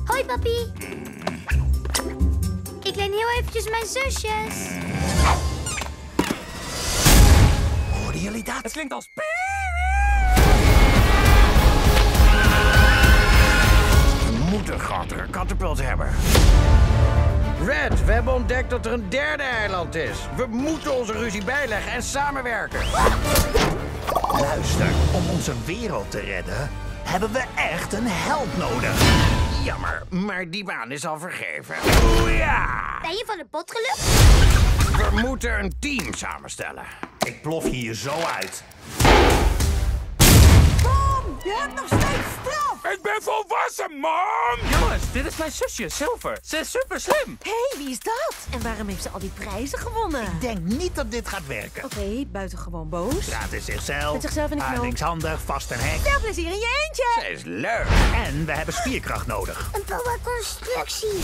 Hoi, papi. Ik leen heel eventjes mijn zusjes. Hoorden jullie dat? Het klinkt als... We moeten een grotere katapult hebben. Red, we hebben ontdekt dat er een derde eiland is. We moeten onze ruzie bijleggen en samenwerken. Luister, om onze wereld te redden, hebben we echt een held nodig. Jammer, maar die baan is al vergeven. Oeh ja! Ben je van de pot gelukt? We moeten een team samenstellen. Ik plof je hier zo uit. Tom, je hebt nog steeds straf! Ik ben volwassen, mam! Jongens, dit is mijn zusje, Silver. Ze is super slim. Hé, wie is dat? En waarom heeft ze al die prijzen gewonnen? Ik denk niet dat dit gaat werken. Oké, buitengewoon boos. Raad in zichzelf. Met zichzelf in de knoop. Linkshandig, vast een hek. Veel plezier in je eentje! Ze is leuk. En we hebben spierkracht nodig. Een boa constructie.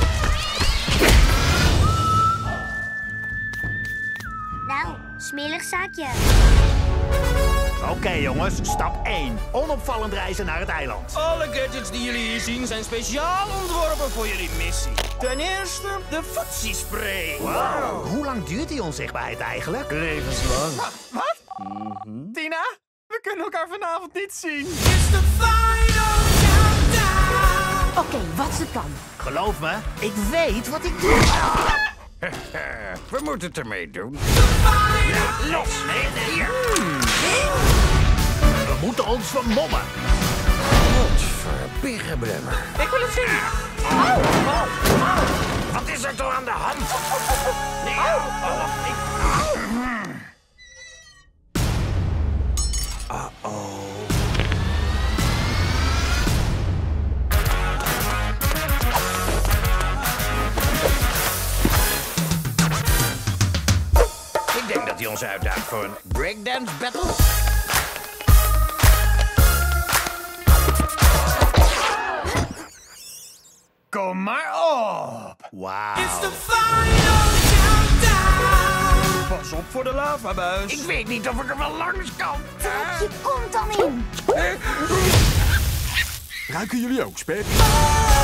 Nou, smerig zaakje. Oké, jongens, stap 1. Onopvallend reizen naar het eiland. Alle gadgets die jullie hier zien zijn speciaal ontworpen voor jullie missie. Ten eerste de footsie-spray. Wow. Hoe lang duurt die onzichtbaarheid eigenlijk? Levenslang. Wat? Tina, we kunnen elkaar vanavond niet zien. It's the final countdown. Oké, wat is het plan? Geloof me, ik weet wat ik doe. We moeten het ermee doen. Ja, los! Nee, hier! We moeten ons vermommen. Godverbiggeblemmer. Ik wil het zien. Wat is er toch aan de hand? Nee, Ik denk dat hij ons uitdaagt voor een breakdance battle. Kom maar op. Wauw. It's the final countdown. Pas op voor de lavabuis. Ik weet niet of ik er wel langs kan. Je komt dan in. Ruiken jullie ook spek? Oh,